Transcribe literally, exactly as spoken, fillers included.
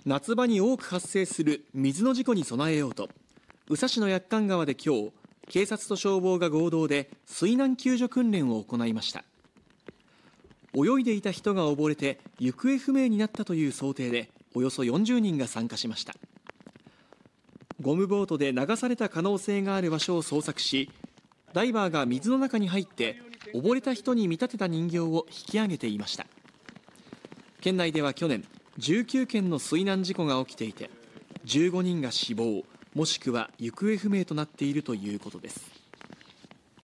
夏場に多く発生する水の事故に備えようと、宇佐市の薬館川で今日、警察と消防が合同で水難救助訓練を行いました。泳いでいた人が溺れて行方不明になったという想定で、およそよんじゅうにんが参加しました。ゴムボートで流された可能性がある場所を捜索し、ダイバーが水の中に入って溺れた人に見立てた人形を引き上げていました。県内では去年じゅうきゅうけんの水難事故が起きていて、じゅうごにんが死亡もしくは行方不明となっているということです。